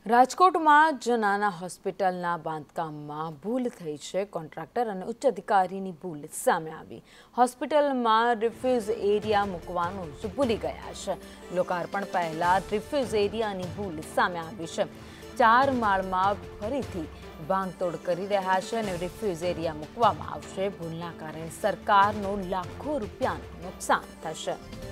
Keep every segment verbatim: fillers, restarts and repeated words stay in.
રાજકોટમાં જનાના હોસ્પિટલના બાંધકામમાં ભૂલ થઈ છે. કોન્ટ્રાક્ટર અને ઉચ્ચ અધિકારીની ભૂલ સામે આવી. હોસ્પિટલમાં રિફ્યુઝ એરિયા મૂકવાનું જ ભૂલી ગયા છે. લોકાર્પણ પહેલા રિફ્યુઝ એરિયાની ભૂલ સામે આવી છે. ચાર માળમાં ફરીથી ભાંગતોડ કરી રહ્યા છે અને રિફ્યુઝ એરિયા મૂકવામાં આવશે. ભૂલના કારણે સરકારનો લાખો રૂપિયાનું નુકસાન થશે.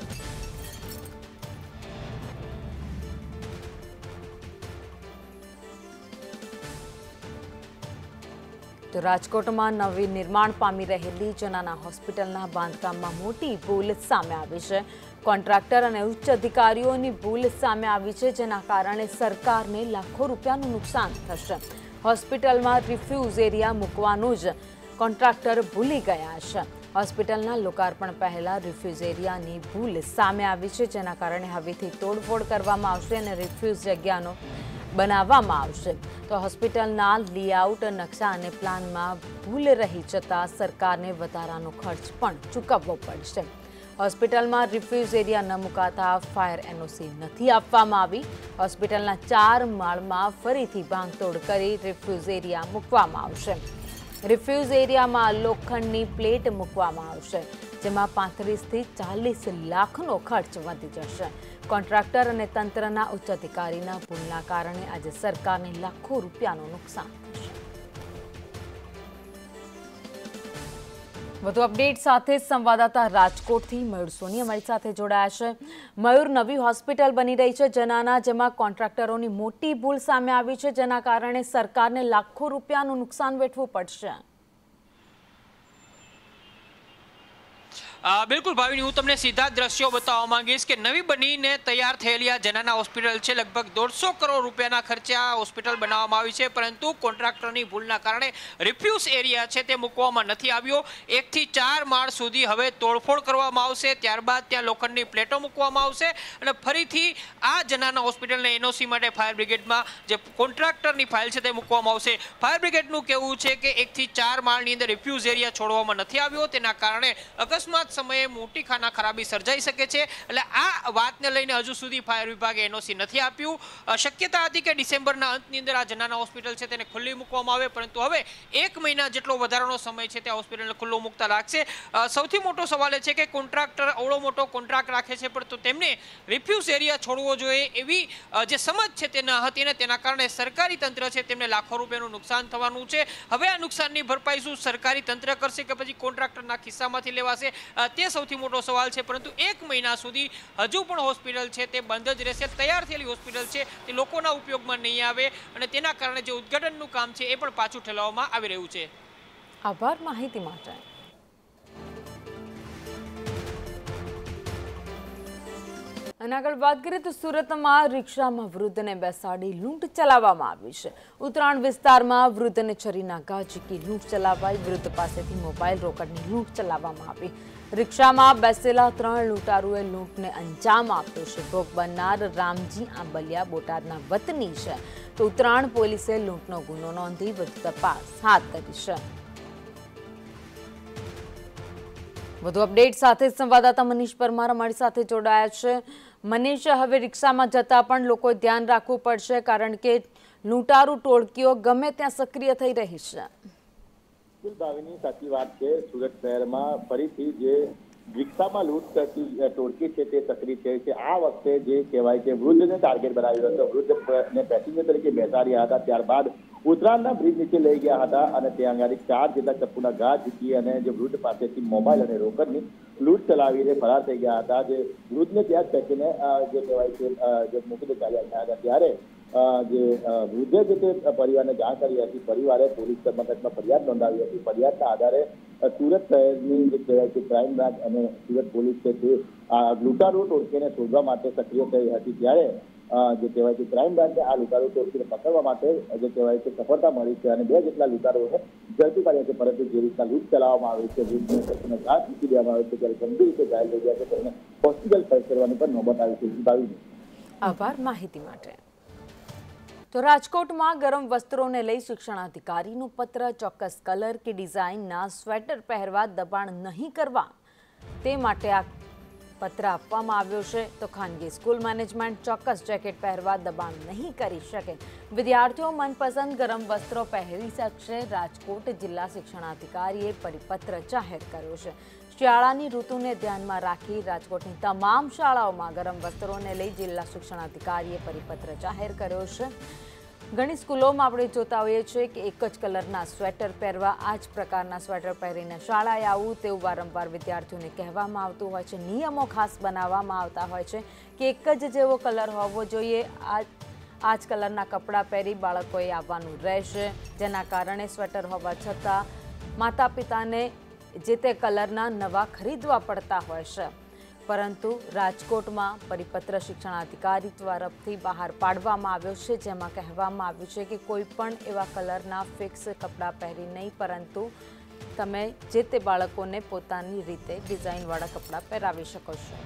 તો રાજકોટમાં નવી નિર્માણ પામી રહેલી જનાના હોસ્પિટલના બાંધકામમાં મોટી ભૂલ સામે આવી છે. કોન્ટ્રાક્ટર અને ઉચ્ચ અધિકારીઓની ભૂલ સામે આવી છે, જેના કારણે સરકારને લાખો રૂપિયાનું નુકસાન થશે. હોસ્પિટલમાં રિફ્યુઝ એરિયા મૂકવાનું જ કોન્ટ્રાક્ટર ભૂલી ગયા છે. હોસ્પિટલના લોકાર્પણ પહેલા રિફ્યુઝ એરિયાની ભૂલ સામે આવી છે, જેના કારણે હવેથી તોડફોડ કરવામાં આવશે અને રિફ્યુઝ જગ્યાનો બનાવવામાં આવશે. તો હોસ્પિટલના લેઆઉટ, નકશા અને પ્લાનમાં ભૂલ રહી જતાં સરકારને વધારાનો ખર્ચ પણ ચૂકવવો પડશે. હોસ્પિટલમાં રિફ્યુઝ એરિયા ન મુકાતા ફાયર એનઓસી નથી આપવામાં આવી. હોસ્પિટલના ચાર માળમાં ફરીથી ભાંગતોડ કરી રિફ્યુઝ એરિયા મૂકવામાં આવશે. રિફ્યુઝ એરિયામાં લોખંડની પ્લેટ મૂકવામાં આવશે, જેમાં પાંત્રીસથી ચાલીસ લાખનો ખર્ચ વધી જશે. કોન્ટ્રાક્ટર અને તંત્રના ઉચ્ચ અધિકારીના ભૂલના કારણે આજે સરકારને લાખો રૂપિયાનું નુકસાન થશે. વધુ અપડેટ સાથે સંવાદદાતા રાજકોટથી મયુર સોની અમારી સાથે જોડાયા છે. મયુર, નવી હોસ્પિટલ બની રહી છે જનાના, જેમાં કોન્ટ્રાક્ટરોની મોટી ભૂલ સામે આવી છે, જેના કારણે સરકારને લાખો રૂપિયાનું નુકસાન વેઠવું પડશે. બિલકુલ ભાવિની, હું તમને સીધા દ્રશ્યો બતાવવા માંગીશ કે નવી બનીને તૈયાર થયેલી આ જનાના હોસ્પિટલ છે. લગભગ દોઢસો કરોડ રૂપિયાના ખર્ચે આ હોસ્પિટલ બનાવવામાં આવી છે, પરંતુ કોન્ટ્રાક્ટરની ભૂલના કારણે રિફ્યુઝ એરિયા છે તે મૂકવામાં નથી આવ્યો. એકથી ચાર માળ સુધી હવે તોડફોડ કરવામાં આવશે. ત્યારબાદ ત્યાં લોખંડની પ્લેટો મૂકવામાં આવશે અને ફરીથી આ જનાના હોસ્પિટલને એનઓસી માટે ફાયર બ્રિગેડમાં જે કોન્ટ્રાક્ટરની ફાઇલ છે તે મૂકવામાં આવશે. ફાયર બ્રિગેડનું કહેવું છે કે એકથી ચાર માળની અંદર રિફ્યુઝ એરિયા છોડવામાં નથી આવ્યો, તેના કારણે અકસ્માત સમયે મોટી ખાના ખરાબી સર્જાઈ શકે છે. એટલે આ વાતને લઈને હજુ સુધી ફાયર વિભાગે એનઓસી નથી આપ્યું. શક્યતા હતી કે ડિસેમ્બરના અંતની અંદર આ જનાના હોસ્પિટલ છે તેને ખુલ્લી મૂકવામાં આવે, પરંતુ હવે એક મહિના જેટલો વધારાનો સમય છે તે હોસ્પિટલને ખુલ્લો મૂકતા લાગશે. સૌથી મોટો સવાલ એ છે કે કોન્ટ્રાક્ટર અવળો મોટો કોન્ટ્રાક્ટ રાખે છે, પરંતુ તેમને રિફ્યુઝ એરિયા છોડવો જોઈએ એવી જે સમજ છે તે ન હતી ને તેના કારણે સરકારી તંત્ર છે તેમને લાખો રૂપિયાનું નુકસાન થવાનું છે. હવે આ નુકસાનની ભરપાઈ શું સરકારી તંત્ર કરશે કે પછી કોન્ટ્રાક્ટરના ખિસ્સામાંથી લેવાશે, તે સૌથી મોટો સવાલ છે. પરંતુ એક મહિના સુધી હજુ પણ હોસ્પિટલ છે તે બંધ જ રહેશે. તૈયાર થયેલી હોસ્પિટલ છે તે લોકોના ઉપયોગમાં નહીં આવે અને તેના કારણે જે ઉદ્ઘાટનનું કામ છે એ પણ પાછું ઠેલવવામાં આવી રહ્યું છે. આભાર માહિતી માટે. અને આગળ વાત કરીએ તો સુરતમાં રિક્ષામાં વૃદ્ધને બેસાડી લૂંટ ચલાવવામાં આવી છે. ઉત્તરાયણ વિસ્તારમાં વૃદ્ધને છરીના ઘા ઝીકી લૂંટ ચલાવાઈ. વૃદ્ધ પાસેથી મોબાઈલ, રોકડની લૂંટ ચલાવવામાં આવી. રિક્ષામાં બેસેલા ત્રણ લૂંટારુએ લૂંટને અંજામ આપ્યો છે. ભોગ બનનાર રામજી આંબલિયા બોટાદના વતની છે. તો ઉત્તરાયણ પોલીસે લૂંટનો ગુનો નોંધી વધુ તપાસ હાથ ધરી છે. વધુ અપડેટ સાથે સંવાદદાતા મનીષ પરમાર અમારી સાથે જોડાયા છે. મનીષ, હવે રિક્ષામાં જતા પણ લોકોએ ધ્યાન રાખવું પડશે, કારણ કે લૂંટારૂ ટોળકીઓ ગમે ત્યાં સક્રિય થઈ રહી છે. ભાવિની સાચી વાત છે. સુરત શહેરમાં ફરીથી જે રિક્ષામાં લૂંટ કરતી ટોળકી છે તે સક્રિય થઈ છે. આ વખતે જે કહેવાય છે વૃદ્ધને ટાર્ગેટ બનાવ્યો હતો. વૃદ્ધને પેસેન્જર તરીકે બેસાડ્યા હતા, ત્યારબાદ ઉત્તરાયણના બ્રિજ નીચે લઈ ગયા હતા અને ત્યાં આગળ ચાર જેટલા ચપ્પુના ઘા ઝીકી અને જે વૃદ્ધ પાસેથી મોબાઈલ અને રોકડની લૂંટ ચલાવીને ફરાર થઈ ગયા હતા. જે વૃદ્ધને ત્યાં જ ફેંકીને જે કહેવાય છે જે મૂકીને ચાલ્યા ગયા હતા, ત્યારે જે વૃદ્ધે જે તે પરિવારને જાણ કરી હતી. પરિવારે પોલીસ મથકમાં ફરિયાદ નોંધાવી હતી. ફરિયાદના આધારે સુરત શહેરની જે કહેવાય છે ક્રાઇમ બ્રાન્ચ અને સુરત પોલીસ છે તે લૂંટારૂ ટોળકીને શોધવા માટે સક્રિય થઈ હતી. ત્યારે જે કહેવાય છે ક્રાઇમ બ્રાન્ચે આ લૂંટારૂ ટોળકીને પકડવા માટે જે કહેવાય છે સફળતા મળી છે અને બે જેટલા લૂંટારૂઓને ઝડપી પાડ્યા છે. પરંતુ જે રીતના લૂંટ ચલાવવામાં આવી છે, વૃદ્ધને ઘાત મૂકી દેવામાં આવે છે, ત્યારે ગંભીર રીતે ઘાયલ થઈ ગયા છે. તેમને હોસ્પિટલ ખસેડવાની પણ નોબત આવી છે. આભાર માહિતી માટે. તો રાજકોટમાં ગરમ વસ્ત્રોને લઈ શિક્ષણાધિકારીનું પત્ર. ચોક્કસ કલર કે ડિઝાઇનના સ્વેટર પહેરવા દબાણ નહીં કરવા તે માટે આ પત્ર આપવામાં આવ્યો છે તો ખાનગી સ્કૂલ મેનેજમેન્ટ ચોક્કસ જેકેટ પહેરવા દબાણ નહીં કરી શકે. વિદ્યાર્થીઓ મનપસંદ ગરમ વસ્ત્રો પહેરી શકશે. રાજકોટ જિલ્લા શિક્ષણાધિકારીએ પરિપત્ર જાહેર કર્યો છે. શિયાળાની ઋતુને ધ્યાનમાં રાખી રાજકોટની તમામ શાળાઓમાં ગરમ વસ્ત્રોને લઈ જિલ્લા શિક્ષણાધિકારીએ પરિપત્ર જાહેર કર્યો છે. ઘણી સ્કૂલોમાં આપણે જોતા હોઈએ છીએ કે એક જ કલરના સ્વેટર પહેરવા, આ જ પ્રકારના સ્વેટર પહેરીને શાળાએ આવવું તેવું વારંવાર વિદ્યાર્થીઓને કહેવામાં આવતું હોય છે. નિયમો ખાસ બનાવવામાં આવતા હોય છે કે એક જ જેવો કલર હોવો જોઈએ, આ આ જ કલરના કપડાં પહેરી બાળકોએ આવવાનું રહેશે, જેના કારણે સ્વેટર હોવા છતાં માતા પિતાને જે તે કલરના નવા ખરીદવા પડતા હોય છે. પરંતુ રાજકોટમાં પરિપત્ર શિક્ષણાધિકારી તરફથી બહાર પાડવામાં આવ્યો છે, જેમાં કહેવામાં આવ્યું છે કે કોઈ પણ એવા કલરના ફિક્સ કપડાં પહેરી નહીં, પરંતુ તમે જે તે બાળકોને પોતાની રીતે ડિઝાઇનવાળા કપડાં પહેરાવી શકો છો.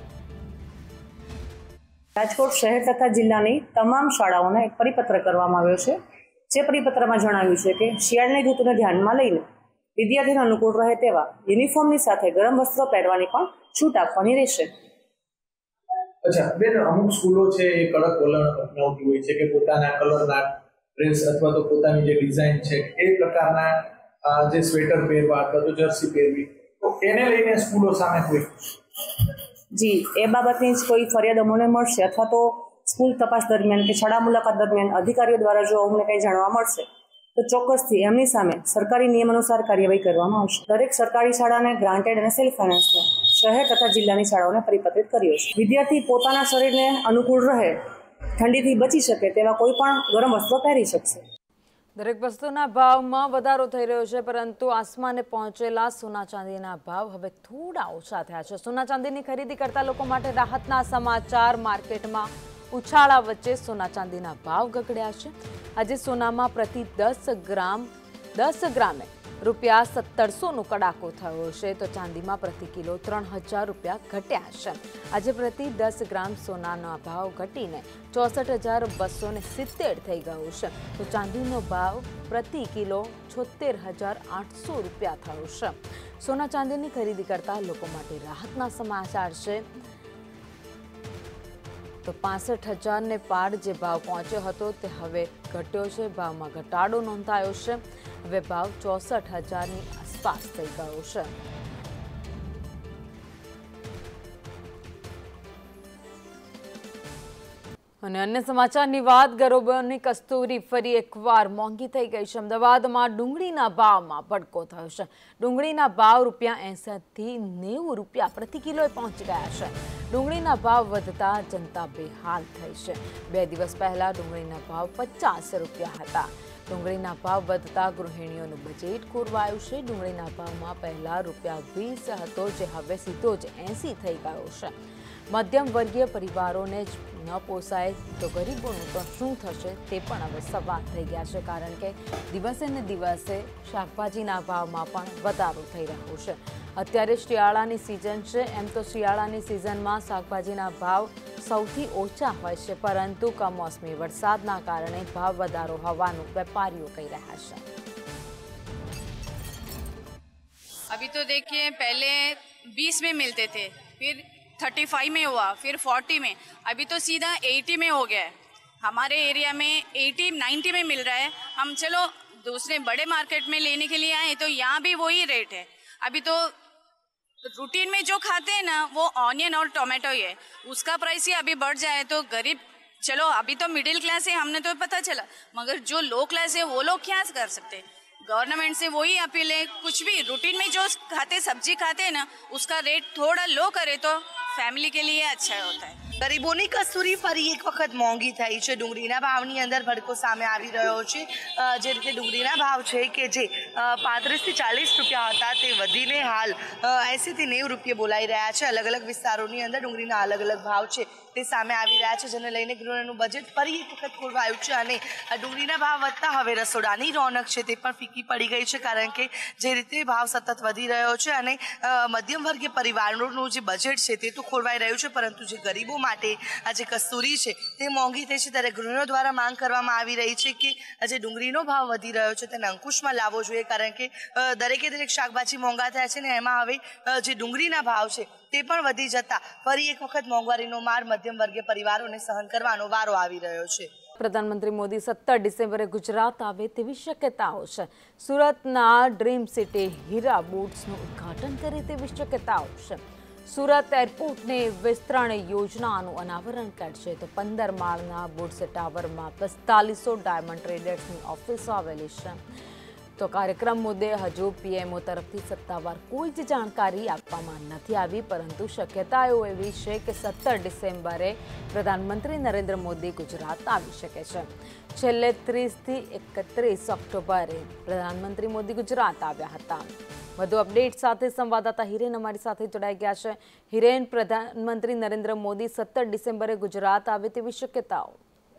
રાજકોટ શહેર તથા જિલ્લાની તમામ શાળાઓને એક પરિપત્ર કરવામાં આવ્યો છે. જે પરિપત્રમાં જણાવ્યું છે કે શિયાળાની ઋતુને ધ્યાનમાં લઈને વિદ્યાર્થીને અનુકૂળ રહે તેવા યુનિફોર્મની સાથે ગરમ વસ્ત્રો પહેરવાની પણ છૂટ આપવાની રહેશે. અચ્છા બેન, અમુક સ્કૂલો છે એ કડક વલણ અપનાવતી હોય છે કે પોતાના કલરના ડ્રેસ અથવા તો પોતાની જે ડિઝાઇન છે એ પ્રકારના જે સ્વેટર પહેરવા અથવા તો જર્સી પહેરવી, તો એને લઈને સ્કૂલો સામે કોઈ જી એ બાબતની કોઈ ફરિયાદ અમને મળશે અથવા તો સ્કૂલ તપાસ દરમિયાન કે શાળા મુલાકાત દરમિયાન અધિકારીઓ દ્વારા જો અમને કંઈ જાણવા મળશે તો ચોક્કસથી એમની સામે સરકારી નિયમ અનુસાર કાર્યવાહી કરવામાં આવશે. દરેક સરકારી શાળાને ગ્રાન્ટેડ અને સેલ્ફ ફાઇનાન્સને શહેર તથા જિલ્લાની શાળાઓને પરિપત્રિત કર્યો છે. વિદ્યાર્થી પોતાના શરીરને અનુકૂળ રહે, ઠંડીથી બચી શકે તેવા કોઈ પણ ગરમ વસ્ત્રો પહેરી શકશે. દરેક વસ્તુના ભાવમાં વધારો થઈ રહ્યો છે, પરંતુ આસમાને પહોંચેલા સોના ચાંદીના ભાવ હવે થોડા ઓછા થયા છે. સોના ચાંદીની ખરીદી કરતા લોકો માટે રાહતના સમાચાર. માર્કેટમાં ઉછાળા વચ્ચે સોના ચાંદીના ભાવ ગગડ્યા છે. આજે સોનામાં પ્રતિ દસ ગ્રામ દસ ગ્રામે રૂપિયા સત્તરસોનો કડાકો થયો છે, તો ચાંદીમાં પ્રતિ કિલો ત્રણ હજાર રૂપિયા ઘટ્યા છે. આજે પ્રતિ દસ ગ્રામ સોનાનો ભાવ ઘટીને ચોસઠ હજાર બસો ને સિત્તેર થઈ ગયો છે, તો ચાંદીનો ભાવ પ્રતિ કિલો છોતેર હજાર આઠસો રૂપિયા થયો છે. સોના ચાંદીની ખરીદી કરતા લોકો માટે રાહતના સમાચાર છે. તો પાસઠ હજારને પાર જે ભાવ પહોંચ્યો હતો તે હવે ઘટ્યો છે. ભાવમાં ઘટાડો નોંધાયો છે. હવે ભાવ ચોસઠ હજારની આસપાસ થઈ ગયો છે. અને અન્ય સમાચારની વાત, ગરોબરની કસ્તુરી ફરી એકવાર મોંઘી થઈ ગઈ છે. અમદાવાદમાં ડુંગળીના ભાવમાં ભડકો થયો છે. ડુંગળીના ભાવ રૂપિયા એંસઠથી નેવું રૂપિયા પ્રતિ કિલોએ પહોંચી ગયા છે. ડુંગળીના ભાવ વધતા જનતા બેહાલ થઈ છે. બે દિવસ પહેલા ડુંગળીના ભાવ પચાસ રૂપિયા હતા. ડુંગળીના ભાવ વધતા ગૃહિણીઓનું બજેટ ખોરવાયું છે. ડુંગળીના ભાવમાં પહેલા રૂપિયા વીસ હતો, જે હવે સીધો જ એંસી થઈ ગયો છે. મધ્યમ વર્ગીય પરિવારોને જ ન પોસાય તો ગરીબોનું તો શું થશે તે પણ હવે સવાલ થઈ ગયા છે, કારણ કે દિવસે ને દિવસે શાકભાજીના ભાવમાં પણ વધારો થઈ રહ્યો છે. અત્યારે શિયાળાની સિઝન છે. એમ તો શિયાળાની સિઝનમાં શાકભાજીના ભાવ સૌથી ઓછા હોય છે, પરંતુ કમોસમી વરસાદના કારણે ભાવ વધારો હોવાનું વેપારીઓ કહી રહ્યા છે. अभी तो देखिए पहले बीस में मिलते थे, फिर थर्टी फाइव में हुआ, फिर फोर्टी में, अभी तो सीधा एटी में हो गया है. हमारे एरिया में एटी नाइन्टी में मिल रहा है. हम चलो दूसरे बड़े मार्केट में लेने के लिए आए तो यहाँ भी वही रेट है. अभी तो रूटीन में जो खाते हैं ना वो ऑनियन और टोमेटो ही है, उसका प्राइस ही अभी बढ़ जाए तो गरीब, चलो अभी तो मिडिल क्लास है हमने तो पता चला, मगर जो लो क्लास है वो लोग क्या कर सकते हैं. गवर्नमेंट से वही अपील है, कुछ भी रूटीन में जो खाते सब्जी खाते हैं ना उसका रेट थोड़ा लो करे तो ફેમિલી કે લીએ અચ્છા હોતા હૈ. ગરીબોની કસ્તુરી ફરી એક વખત મોંઘી થઈ છે. ડુંગળીના ભાવની અંદર ભડકો સામે આવી રહ્યો છે. જે રીતે ડુંગળીના ભાવ છે કે જે પાંત્રીસથી ચાલીસ રૂપિયા હતા તે વધીને હાલ એંસીથી નેવું રૂપિયા બોલાઈ રહ્યા છે. અલગ અલગ વિસ્તારોની અંદર ડુંગળીના અલગ અલગ ભાવ છે તે સામે આવી રહ્યા છે, જેને લઈને ગૃહિણીનું બજેટ ફરી એક વખત ખોરવાયું છે. અને ડુંગળીના ભાવ વધતા હવે રસોડાની રોનક છે તે પણ ફીકી પડી ગઈ છે, કારણ કે જે રીતે ભાવ સતત વધી રહ્યો છે અને મધ્યમ વર્ગીય પરિવારોનું જે બજેટ છે તે તો તો ખોરવાઈ રહ્યું છે, પરંતુ જે ગરીબો માટે આ જે કસ્તુરી છે તે મોંઘી થઈ છે, ત્યારે ગૃહિણીઓ દ્વારા માંગ કરવામાં આવી રહી છે કે આ જે ડુંગળીનો ભાવ વધી રહ્યો છે તેને અંકુશમાં લાવવો જોઈએ, કારણ કે દરેકે દરેક શાકભાજી મોંઘા થયા છે ને એમાં હવે જે ડુંગળીના ભાવ છે તે પણ વધી જતા ફરી એક વખત મોંઘવારીનો માર મધ્યમ વર્ગીય પરિવારોને સહન કરવાનો વારો આવી રહ્યો છે. પ્રધાનમંત્રી મોદી સત્તર ડિસેમ્બરે ગુજરાત આવે તેવી શક્યતાઓ છે. સુરતના ડ્રીમ સિટી હીરા બોટ્સનું ઉદ્ઘાટન કરે તેવી શક્યતાઓ છે. સુરત એરપોર્ટને વિસ્તરણ યોજનાનું અનાવરણ કરશે તો પંદર માળના બોટ્સ ટાવરમાં પિસ્તાલીસો ડાયમંડ ટ્રેડર્સની ઓફિસો આવેલી છે. તો કાર્યક્રમ મુદ્દે હજુ પીએમઓ તરફથી સત્તાવાર કોઈ જ જાણકારી આપવામાં નથી આવી, પરંતુ શક્યતાઓ એવી છે કે સત્તર ડિસેમ્બરે પ્રધાનમંત્રી નરેન્દ્ર મોદી ગુજરાત આવી શકે છે. છેલ્લે ત્રીસથી એકત્રીસ ઓક્ટોબરે પ્રધાનમંત્રી મોદી ગુજરાત આવ્યા હતા. વધુ અપડેટ સાથે સંવાદદાતા હિરેન અમારી સાથે જોડાઈ ગયા છે. હિરેન, પ્રધાનમંત્રી નરેન્દ્ર મોદી સત્તર ડિસેમ્બરે ગુજરાત આવે તેવી શક્યતાઓ?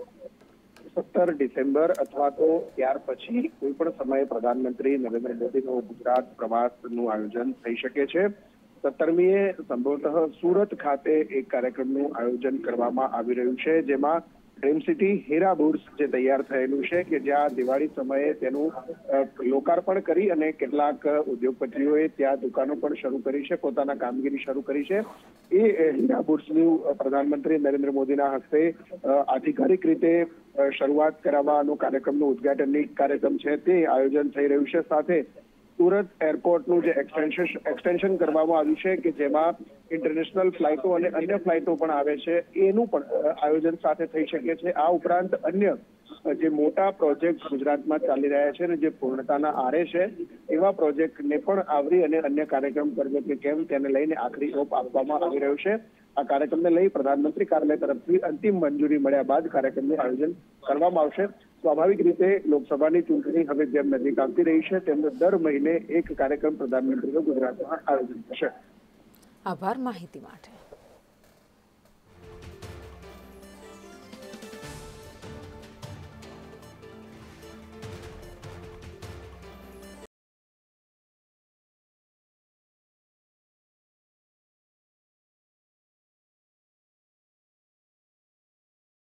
સત્તર ડિસેમ્બર અથવા તો ત્યાર પછી કોઈ પણ સમયે પ્રધાનમંત્રી નરેન્દ્ર મોદીનો ગુજરાત પ્રવાસનું આયોજન થઈ શકે છે. સત્તરમીએ સંભવતઃ સુરત ખાતે એક કાર્યક્રમનું આયોજન કરવામાં આવી રહ્યું છે, જેમાં ડ્રીમ સિટી હીરા બુટ્સ જે તૈયાર થયેલું છે કે જ્યાં દિવાળી સમયે તેનું લોકાર્પણ કરી અને કેટલાક ઉદ્યોગપતિઓએ ત્યાં દુકાનો પણ શરૂ કરી છે, પોતાના કામગીરી શરૂ કરી છે. એ હીરા બુટ્સનું પ્રધાનમંત્રી નરેન્દ્ર મોદીના હસ્તે આધિકારિક રીતે શરૂઆત કરાવવાનો કાર્યક્રમનું ઉદઘાટનની કાર્યક્રમ છે તે આયોજન થઈ રહ્યું છે. સાથે સુરત એરપોર્ટનું જે એક્સટેન્શન એક્સટેન્શન કરવામાં આવ્યું છે કે જેમાં ઇન્ટરનેશનલ ફ્લાઇટો અને અન્ય ફ્લાઇટો પણ આવે છે, એનું પણ આયોજન સાથે થઈ શકે છે. આ ઉપરાંત અન્ય જે મોટા પ્રોજેક્ટ ગુજરાતમાં ચાલી રહ્યા છે અને જે પૂર્ણતાના આરે છે એવા પ્રોજેક્ટને પણ આવરી અને અન્ય કાર્યક્રમ કરવો કે કેમ તેને લઈને આખરી ઓપ આપવામાં આવી રહ્યો છે. આ કાર્યક્રમને લઈ પ્રધાનમંત્રી કાર્યાલય તરફથી અંતિમ મંજૂરી મળ્યા બાદ કાર્યક્રમનું આયોજન કરવામાં આવશે. સ્વાભાવિક રીતે લોકસભાની ચૂંટણી હવે જેમ નજીક આવતી રહી છે તેમ દર મહિને એક કાર્યક્રમ પ્રધાનમંત્રીનું ગુજરાતમાં આયોજન થશે. આભાર માહિતી માટે.